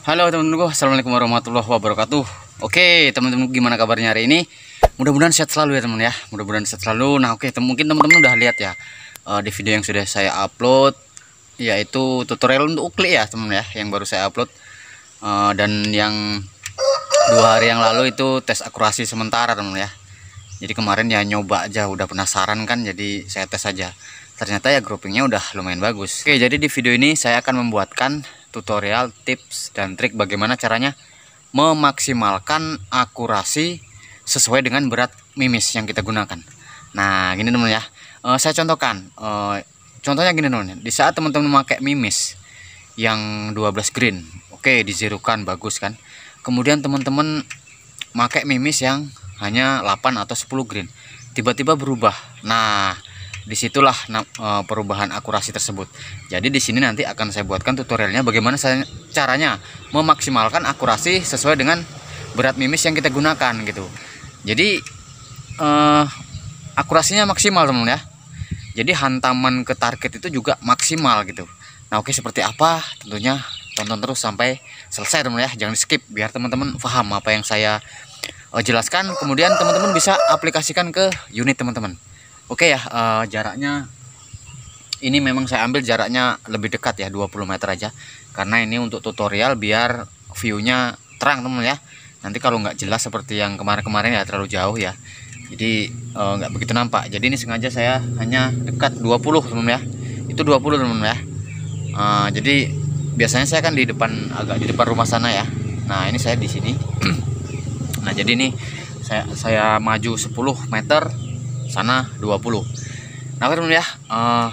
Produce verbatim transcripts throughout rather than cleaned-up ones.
Halo teman-temanku, assalamualaikum warahmatullahi wabarakatuh. Oke teman-teman, gimana kabarnya hari ini? Mudah-mudahan sehat selalu ya teman ya. Mudah-mudahan sehat selalu. Nah oke, tem mungkin teman-teman udah lihat ya uh, di video yang sudah saya upload, yaitu tutorial untuk uklik ya teman ya, yang baru saya upload. Uh, dan yang dua hari yang lalu itu tes akurasi sementara teman ya. Jadi kemarin ya nyoba aja, udah penasaran kan, jadi saya tes aja. Ternyata ya groupingnya udah lumayan bagus. Oke, jadi di video ini saya akan membuatkan tutorial, tips, dan trik bagaimana caranya memaksimalkan akurasi sesuai dengan berat mimis yang kita gunakan. Nah gini teman ya, e, saya contohkan. E, contohnya gini teman, di saat teman-teman memakai mimis yang dua belas green, oke, dizerokan bagus kan. Kemudian teman-teman pakai mimis yang hanya delapan atau sepuluh green, tiba-tiba berubah. Nah disitulah perubahan akurasi tersebut. Jadi di sini nanti akan saya buatkan tutorialnya bagaimana saya caranya memaksimalkan akurasi sesuai dengan berat mimis yang kita gunakan gitu. Jadi eh, akurasinya maksimal teman ya. Jadi hantaman ke target itu juga maksimal gitu. Nah oke, seperti apa? Tentunya tonton terus sampai selesai teman ya. Jangan skip biar teman-teman paham apa yang saya eh, jelaskan. Kemudian teman-teman bisa aplikasikan ke unit teman-teman. Oke ya, uh, jaraknya ini memang saya ambil jaraknya lebih dekat ya, dua puluh meter aja. Karena ini untuk tutorial biar view-nya terang teman ya. Nanti kalau nggak jelas seperti yang kemarin-kemarin ya terlalu jauh ya. Jadi uh, nggak begitu nampak. Jadi ini sengaja saya hanya dekat dua puluh teman ya. Itu dua puluh teman ya. Uh, jadi biasanya saya kan di depan, agak di depan rumah sana ya. Nah ini saya di sini. Nah jadi ini saya saya maju sepuluh meter, sana dua puluh. Nah teman ya, uh,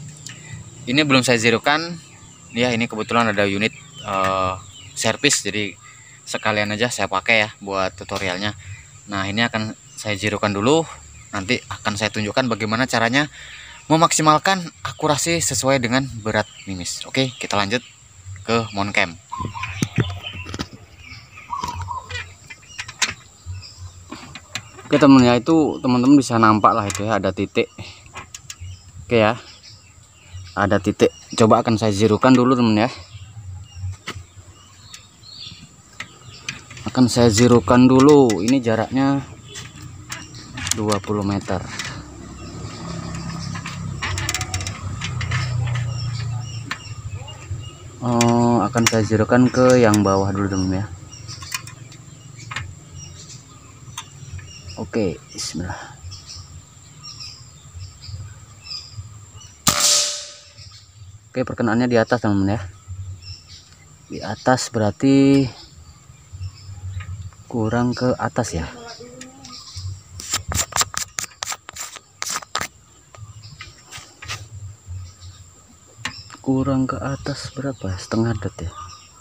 ini belum saya zerokan ya. Ini kebetulan ada unit uh, servis, jadi sekalian aja saya pakai ya buat tutorialnya. Nah ini akan saya zerokan dulu, nanti akan saya tunjukkan bagaimana caranya memaksimalkan akurasi sesuai dengan berat mimis. Oke, kita lanjut ke mount cam. Oke temen ya, itu teman-teman bisa nampak lah itu ya, ada titik. Oke ya, ada titik. Coba akan saya zerokan dulu temen ya. Akan saya zerokan dulu. Ini jaraknya dua puluh meter. Oh, akan saya zerokan ke yang bawah dulu temen ya. Oke, bismillah. Oke, perkenaannya di atas teman-teman ya. Di atas berarti kurang ke atas ya. Kurang ke atas berapa? Setengah dot ya.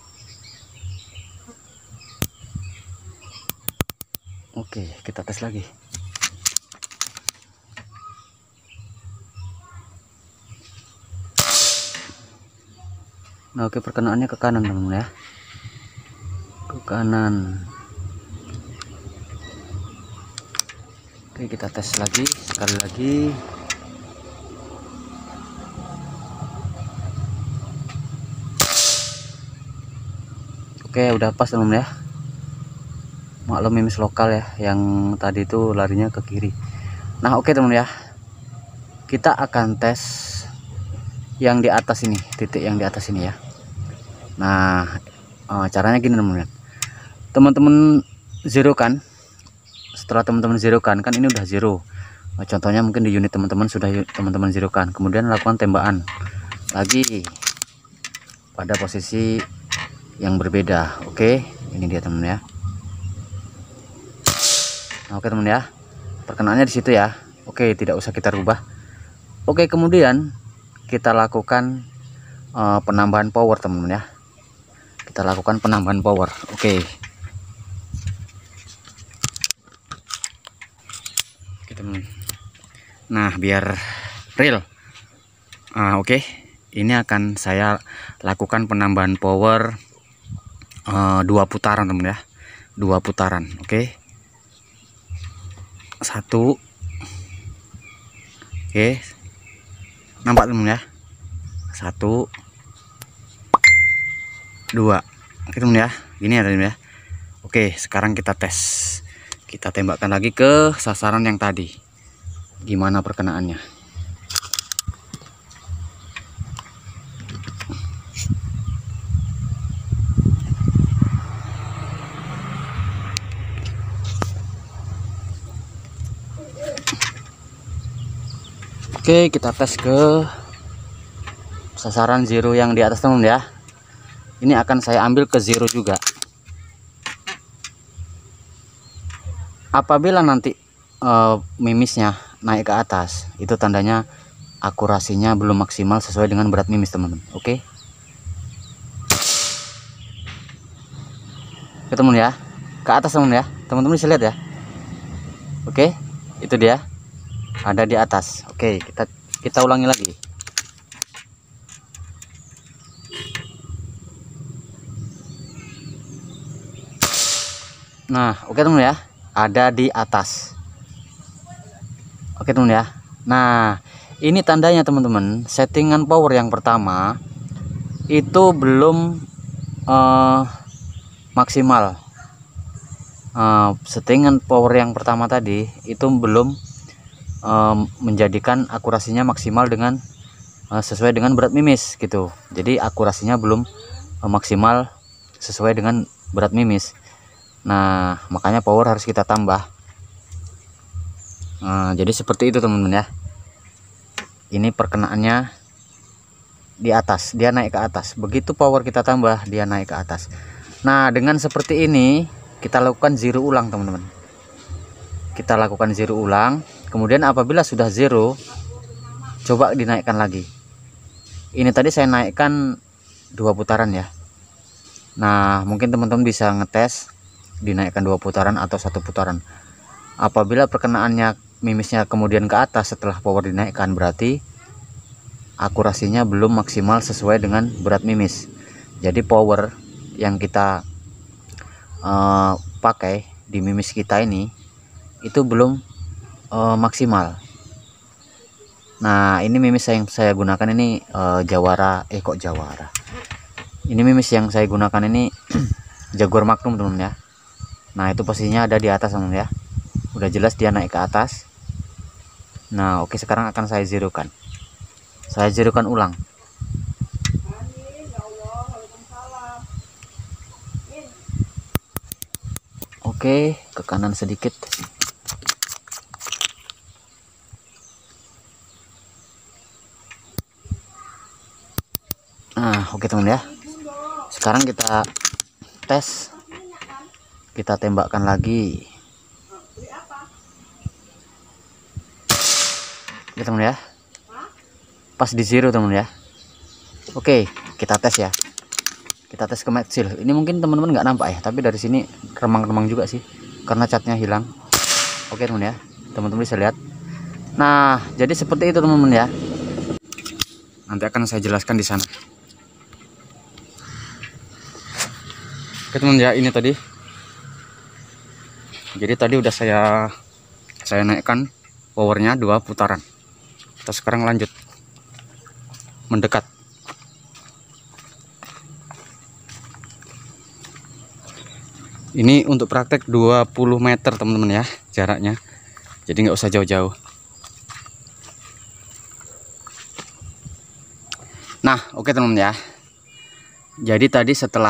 Oke, kita tes lagi. Nah, oke, perkenaannya ke kanan teman-teman ya. Ke kanan. Oke, kita tes lagi, sekali lagi. Oke, udah pas teman-teman ya. Maklum mimis lokal ya, yang tadi itu larinya ke kiri. Nah oke teman ya, kita akan tes yang di atas ini, titik yang di atas ini ya. Nah eh, caranya gini teman-teman, teman-teman zero kan. Setelah teman-teman zero kan, kan ini udah zero. Nah, contohnya mungkin di unit teman-teman sudah teman-teman zero kan, kemudian lakukan tembakan lagi pada posisi yang berbeda. Oke, ini dia teman ya. Nah, oke teman ya, perkenaannya di situ ya. Oke, tidak usah kita rubah. Oke, kemudian kita lakukan uh, penambahan power teman-teman ya. Kita lakukan penambahan power. Oke. Oke teman. Nah biar real. Uh, oke, ini akan saya lakukan penambahan power uh, dua putaran teman ya. Dua putaran. Oke. Satu. Oke, nampak teman ya. Satu, dua. Oke teman ya, gini ya teman ya. Oke, sekarang kita tes. Kita tembakkan lagi ke sasaran yang tadi. Gimana perkenaannya? Oke, kita tes ke sasaran zero yang di atas teman ya. Ini akan saya ambil ke zero juga. Apabila nanti uh, mimisnya naik ke atas, itu tandanya akurasinya belum maksimal sesuai dengan berat mimis teman-teman. Oke. Oke teman ya, ke atas teman ya. Teman-teman bisa lihat ya. Oke, itu dia. Ada di atas. Oke, kita kita ulangi lagi. Nah, oke teman ya, ada di atas. Oke teman ya. Nah, ini tandanya teman-teman, settingan power yang pertama itu belum uh, maksimal. Uh, settingan power yang pertama tadi itu belum uh, menjadikan akurasinya maksimal dengan uh, sesuai dengan berat mimis gitu. Jadi akurasinya belum uh, maksimal sesuai dengan berat mimis. Nah, makanya power harus kita tambah. Nah, jadi seperti itu teman-teman ya. Ini perkenaannya di atas, dia naik ke atas. Begitu power kita tambah, dia naik ke atas. Nah, dengan seperti ini kita lakukan zero ulang teman-teman. Kita lakukan zero ulang. Kemudian apabila sudah zero, coba dinaikkan lagi. Ini tadi saya naikkan dua putaran ya. Nah, mungkin teman-teman bisa ngetes dinaikkan dua putaran atau satu putaran. Apabila perkenaannya mimisnya kemudian ke atas setelah power dinaikkan, berarti akurasinya belum maksimal sesuai dengan berat mimis. Jadi power yang kita uh, pakai di mimis kita ini itu belum uh, maksimal. Nah, ini mimis yang saya gunakan ini uh, Jawara, eh kok Jawara. Ini mimis yang saya gunakan ini Jaguar Magnum teman ya. Nah, itu posisinya ada di atas teman ya. Udah jelas dia naik ke atas. Nah, oke, sekarang akan saya zerokan. Saya zerokan ulang. Oke, ke kanan sedikit. Nah, oke teman ya. Sekarang kita tes. Kita tembakkan lagi. Oke teman ya. Pas di zero teman ya. Oke, kita tes ya. Kita tes ke match seal. Ini mungkin teman-teman nggak nampak ya, tapi dari sini remang-remang juga sih karena catnya hilang. Oke teman ya, teman-teman bisa lihat. Nah, jadi seperti itu teman-teman ya. Nanti akan saya jelaskan di sana. Oke teman ya, ini tadi. Jadi tadi udah saya saya naikkan powernya dua putaran. Kita sekarang lanjut mendekat. Ini untuk praktek dua puluh meter teman-teman ya jaraknya. Jadi nggak usah jauh-jauh. Nah, oke teman-teman ya. Jadi tadi setelah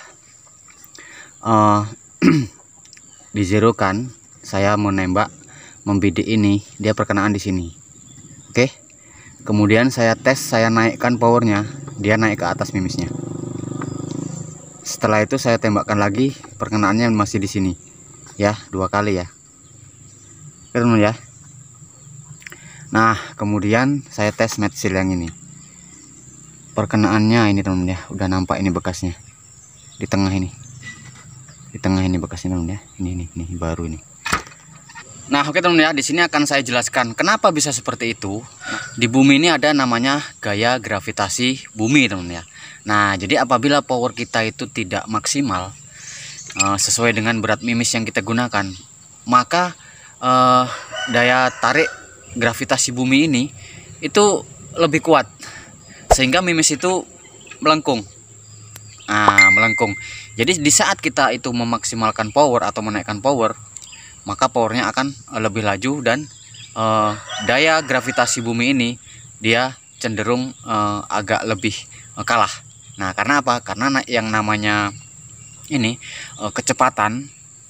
uh, dizerokan, saya menembak membidik ini, dia perkenaan di sini. Oke. Kemudian saya tes, saya naikkan powernya, dia naik ke atas mimisnya. Setelah itu saya tembakkan lagi, perkenaannya masih di sini. Ya, dua kali ya. Oke, teman ya. Nah, kemudian saya tes match seal yang ini. Perkenaannya ini teman ya, udah nampak ini bekasnya. Di tengah ini. Di tengah ini bekasnya teman ya. Ini ini ini baru ini. Nah, oke teman ya, di sini akan saya jelaskan kenapa bisa seperti itu. Di bumi ini ada namanya gaya gravitasi bumi teman ya. Nah, jadi apabila power kita itu tidak maksimal uh, sesuai dengan berat mimis yang kita gunakan, maka uh, daya tarik gravitasi bumi ini itu lebih kuat sehingga mimis itu melengkung. Nah, melengkung. Jadi di saat kita itu memaksimalkan power atau menaikkan power, maka powernya akan lebih laju dan uh, daya gravitasi bumi ini dia cenderung uh, agak lebih uh, kalah. Nah, karena apa? Karena yang namanya ini uh, kecepatan,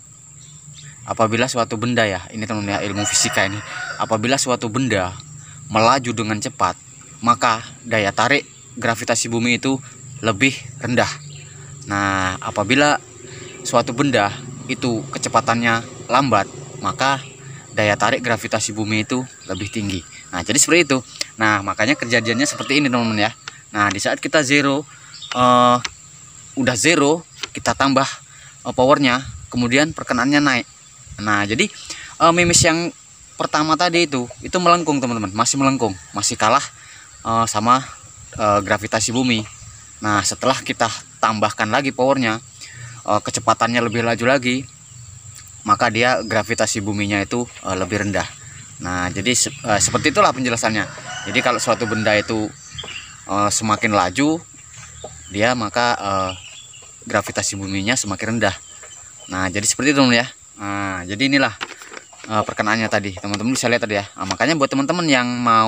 apabila suatu benda ya, ini teman ya, ilmu fisika ini, apabila suatu benda melaju dengan cepat, maka daya tarik gravitasi bumi itu lebih rendah. Nah, apabila suatu benda itu kecepatannya lambat, maka daya tarik gravitasi bumi itu lebih tinggi. Nah, jadi seperti itu. Nah, makanya kejadiannya seperti ini teman-teman ya. Nah, di saat kita zero, uh, udah zero, kita tambah uh, powernya, kemudian perkenaannya naik. Nah, jadi uh, mimis yang pertama tadi itu, itu melengkung teman-teman, masih melengkung, masih kalah uh, sama uh, gravitasi bumi. Nah, setelah kita tambahkan lagi powernya, uh, kecepatannya lebih laju lagi, maka dia gravitasi buminya itu uh, lebih rendah. Nah, jadi uh, seperti itulah penjelasannya. Jadi kalau suatu benda itu uh, semakin laju, dia maka uh, gravitasi buminya semakin rendah. Nah, jadi seperti itu ya. Nah, jadi inilah uh, perkenaannya tadi. Teman-teman bisa lihat tadi ya. Nah, makanya buat teman-teman yang mau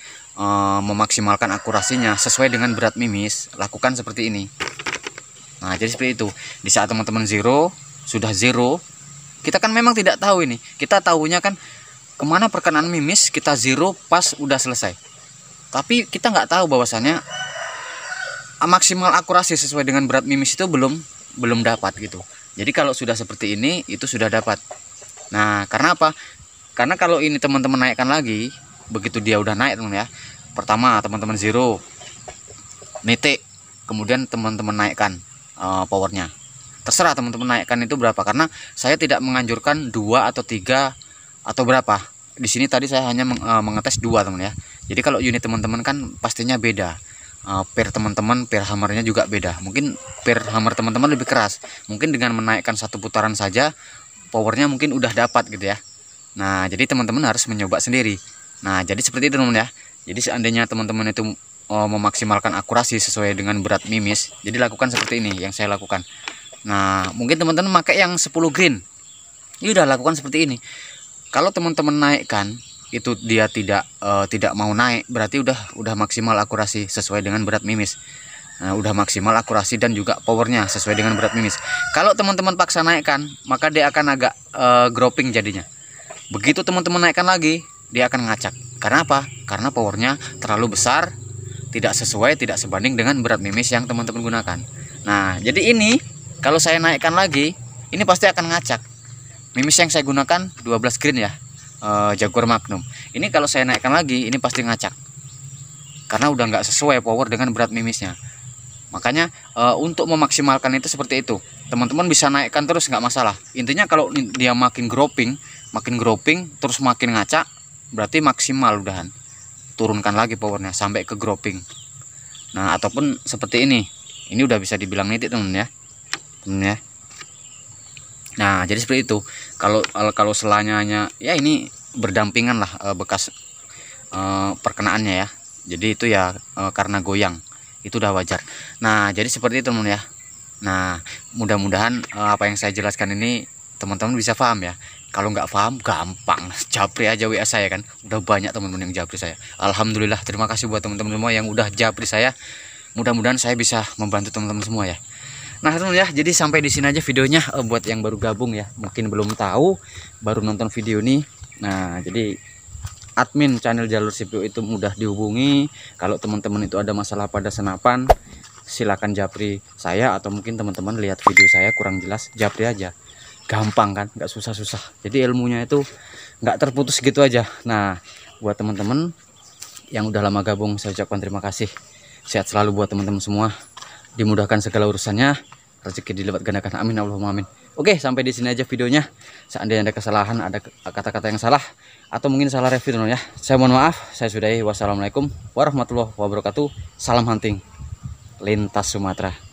uh, memaksimalkan akurasinya sesuai dengan berat mimis, lakukan seperti ini. Nah, jadi seperti itu. Di saat teman-teman zero, sudah zero, kita kan memang tidak tahu ini. Kita tahunya kan kemana perkenaan mimis, kita zero pas udah selesai. Tapi kita nggak tahu bahwasannya maksimal akurasi sesuai dengan berat mimis itu belum belum dapat gitu. Jadi kalau sudah seperti ini, itu sudah dapat. Nah, karena apa? Karena kalau ini teman-teman naikkan lagi, begitu dia udah naik teman ya. Pertama teman-teman zero, nitik, kemudian teman-teman naikkan uh, powernya. Terserah teman-teman naikkan itu berapa, karena saya tidak menganjurkan dua atau tiga atau berapa. Di sini tadi saya hanya meng, uh, mengetes dua teman ya. Jadi kalau unit teman-teman kan pastinya beda. Uh, per teman-teman, per hammernya juga beda. Mungkin per hammer teman-teman lebih keras. Mungkin dengan menaikkan satu putaran saja powernya mungkin udah dapat gitu ya. Nah, jadi teman-teman harus mencoba sendiri. Nah, jadi seperti itu teman ya. Jadi seandainya teman-teman itu uh, memaksimalkan akurasi sesuai dengan berat mimis, jadi lakukan seperti ini yang saya lakukan. Nah, mungkin teman-teman pakai yang sepuluh green, ini udah lakukan seperti ini. Kalau teman-teman naikkan itu dia tidak uh, tidak mau naik, berarti udah udah maksimal akurasi sesuai dengan berat mimis. Nah, udah maksimal akurasi dan juga powernya sesuai dengan berat mimis. Kalau teman-teman paksa naikkan, maka dia akan agak uh, groping jadinya. Begitu teman-teman naikkan lagi, dia akan ngacak. Karena apa? Karena powernya terlalu besar, tidak sesuai, tidak sebanding dengan berat mimis yang teman-teman gunakan. Nah, jadi ini kalau saya naikkan lagi, ini pasti akan ngacak. Mimis yang saya gunakan dua belas green ya. Uh, Jaguar Magnum. Ini kalau saya naikkan lagi, ini pasti ngacak karena udah nggak sesuai power dengan berat mimisnya. Makanya uh, untuk memaksimalkan itu seperti itu, teman-teman bisa naikkan terus nggak masalah. Intinya kalau dia makin groping, makin groping terus makin ngacak, berarti maksimal udahan. Turunkan lagi powernya sampai ke groping. Nah, ataupun seperti ini, ini udah bisa dibilang nitik teman ya, teman ya. Nah, jadi seperti itu. Kalau kalau selanyanya ya ini berdampingan lah e, bekas e, perkenaannya ya. Jadi itu ya e, karena goyang. Itu udah wajar. Nah, jadi seperti itu teman ya. Nah, mudah-mudahan e, apa yang saya jelaskan ini teman-teman bisa paham ya. Kalau nggak paham gampang, japri aja W A saya kan. Udah banyak teman-teman yang japri saya. Alhamdulillah, terima kasih buat teman-teman semua yang udah japri saya. Mudah-mudahan saya bisa membantu teman-teman semua ya. Nah teman ya, jadi sampai di sini aja videonya. eh, buat yang baru gabung ya, mungkin belum tahu, baru nonton video ini. Nah, jadi admin channel Jalur C P U itu mudah dihubungi. Kalau teman-teman itu ada masalah pada senapan, silakan japri saya, atau mungkin teman-teman lihat video saya kurang jelas, japri aja. Gampang kan, nggak susah-susah. Jadi ilmunya itu nggak terputus gitu aja. Nah, buat teman-teman yang udah lama gabung, saya ucapkan terima kasih. Sehat selalu buat teman-teman semua. Dimudahkan segala urusannya, rezeki dilipat gandakan, amin Allahumma amin. Oke, sampai di sini aja videonya. Seandainya ada kesalahan, ada kata-kata yang salah, atau mungkin salah review ya, saya mohon maaf. Saya sudahi. Wassalamualaikum warahmatullahi wabarakatuh. Salam hunting lintas Sumatera.